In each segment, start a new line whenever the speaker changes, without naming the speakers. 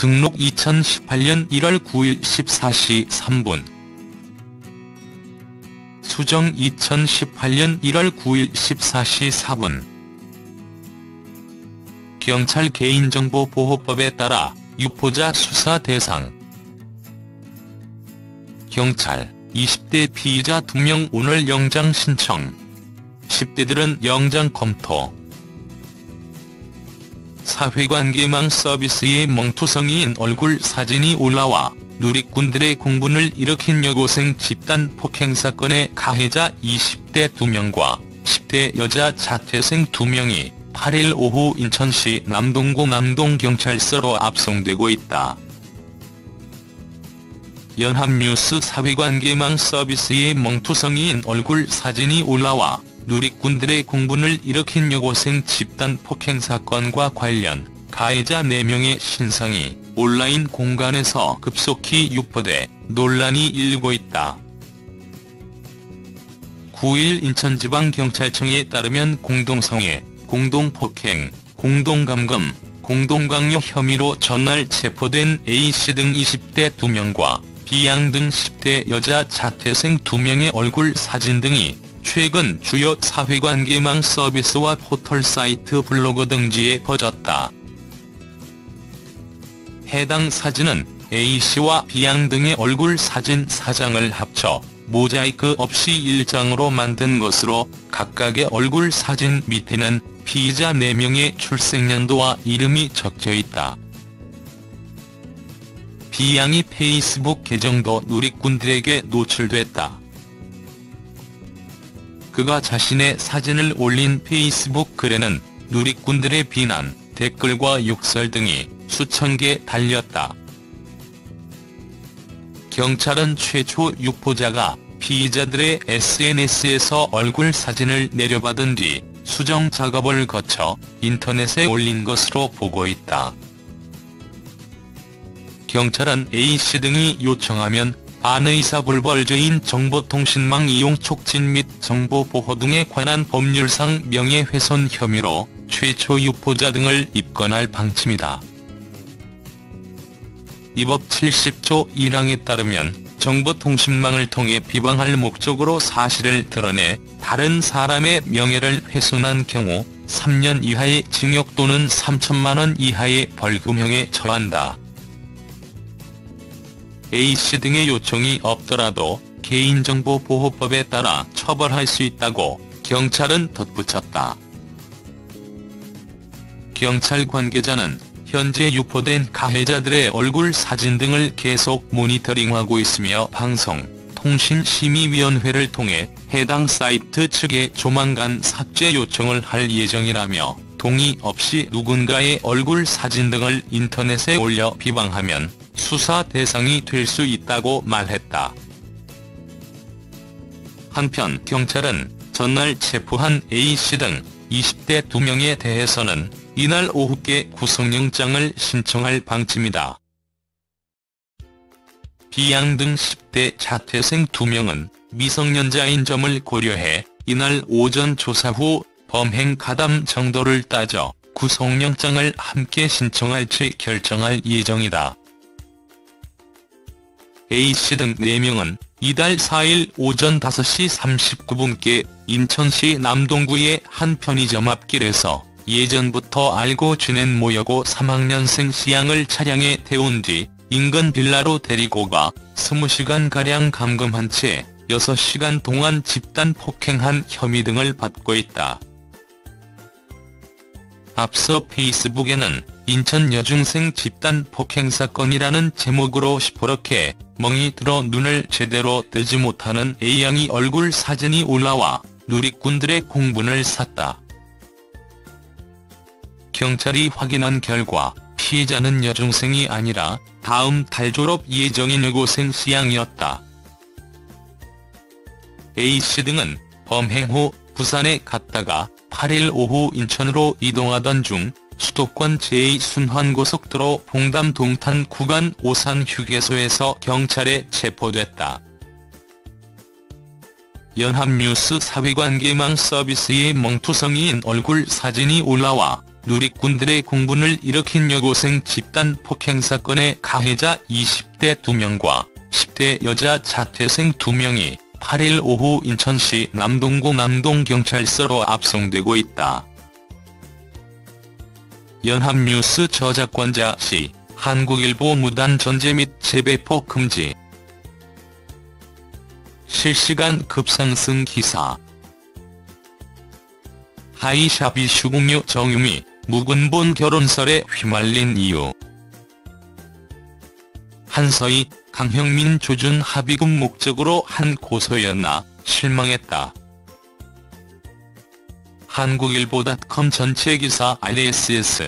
등록 2018년 1월 9일 14시 3분. 수정 2018년 1월 9일 14시 4분. 경찰 개인정보보호법에 따라 유포자 수사 대상. 경찰 20대 피의자 2명 오늘 영장 신청. 10대들은 영장 검토. 사회관계망 서비스의 멍투성이인 얼굴 사진이 올라와 누리꾼들의 공분을 일으킨 여고생 집단 폭행 사건의 가해자 20대 2명과 10대 여자 자퇴생 2명이 8일 오후 인천시 남동구 남동경찰서로 압송되고 있다. 연합뉴스 사회관계망 서비스의 멍투성이인 얼굴 사진이 올라와 누리꾼들의 공분을 일으킨 여고생 집단 폭행 사건과 관련 가해자 4명의 신상이 온라인 공간에서 급속히 유포돼 논란이 일고 있다. 9일 인천지방경찰청에 따르면 공동성애, 공동폭행, 공동감금, 공동강요 혐의로 전날 체포된 A씨 등 20대 2명과 B양 등 10대 여자 자퇴생 2명의 얼굴 사진 등이 최근 주요 사회관계망 서비스와 포털 사이트 블로그 등지에 퍼졌다. 해당 사진은 A씨와 B양 등의 얼굴 사진 4장을 합쳐 모자이크 없이 1장으로 만든 것으로 각각의 얼굴 사진 밑에는 피의자 4명의 출생연도와 이름이 적혀있다. B양이 페이스북 계정도 누리꾼들에게 노출됐다. 그가 자신의 사진을 올린 페이스북 글에는 누리꾼들의 비난, 댓글과 욕설 등이 수천 개 달렸다. 경찰은 최초 유포자가 피의자들의 SNS에서 얼굴 사진을 내려받은 뒤 수정 작업을 거쳐 인터넷에 올린 것으로 보고 있다. 경찰은 A씨 등이 요청하면 반의사불벌죄인 정보통신망 이용 촉진 및 정보보호 등에 관한 법률상 명예훼손 혐의로 최초 유포자 등을 입건할 방침이다. 이 법 70조 1항에 따르면 정보통신망을 통해 비방할 목적으로 사실을 드러내 다른 사람의 명예를 훼손한 경우 3년 이하의 징역 또는 3천만 원 이하의 벌금형에 처한다. A씨 등의 요청이 없더라도 개인정보보호법에 따라 처벌할 수 있다고 경찰은 덧붙였다. 경찰 관계자는 현재 유포된 가해자들의 얼굴 사진 등을 계속 모니터링하고 있으며 방송통신심의위원회를 통해 해당 사이트 측에 조만간 삭제 요청을 할 예정이라며 동의 없이 누군가의 얼굴 사진 등을 인터넷에 올려 비방하면 수사 대상이 될 수 있다고 말했다. 한편 경찰은 전날 체포한 A씨 등 20대 2명에 대해서는 이날 오후께 구속영장을 신청할 방침이다. B양 등 10대 자퇴생 2명은 미성년자인 점을 고려해 이날 오전 조사 후 범행 가담 정도를 따져 구속영장을 함께 신청할지 결정할 예정이다. A씨 등 4명은 이달 4일 오전 5시 39분께 인천시 남동구의 한 편의점 앞길에서 예전부터 알고 지낸 모여고 3학년생 C양을 차량에 태운 뒤 인근 빌라로 데리고 가 20시간가량 감금한 채 6시간 동안 집단 폭행한 혐의 등을 받고 있다. 앞서 페이스북에는 인천 여중생 집단 폭행 사건이라는 제목으로 시퍼렇게 멍이 들어 눈을 제대로 뜨지 못하는 A양이 얼굴 사진이 올라와 누리꾼들의 공분을 샀다. 경찰이 확인한 결과 피해자는 여중생이 아니라 다음 달 졸업 예정인 여고생 C양이었다. A씨 등은 범행 후 부산에 갔다가 8일 오후 인천으로 이동하던 중 수도권 제2순환고속도로 봉담 동탄 구간 오산 휴게소에서 경찰에 체포됐다. 연합뉴스 사회관계망 서비스의 멍투성이인 얼굴 사진이 올라와 누리꾼들의 공분을 일으킨 여고생 집단 폭행 사건의 가해자 20대 2명과 10대 여자 자퇴생 2명이 8일 오후 인천시 남동구 남동경찰서로 압송되고 있다. 연합뉴스 저작권자 시, 한국일보 무단 전제 및 재배포 금지. 실시간 급상승 기사. 하이샵 이슈공유 정유미, 묵은본 결혼설에 휘말린 이유. 한서희, 강형민 조준 합의금 목적으로 한 고소였나, 실망했다. 한국일보.com 전체 기사 RSS.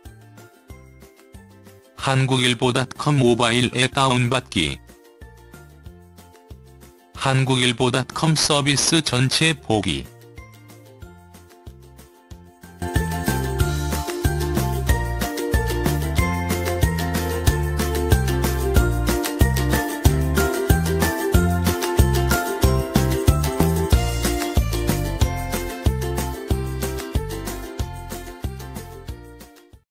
한국일보.com 모바일 앱 다운받기. 한국일보.com 서비스 전체 보기.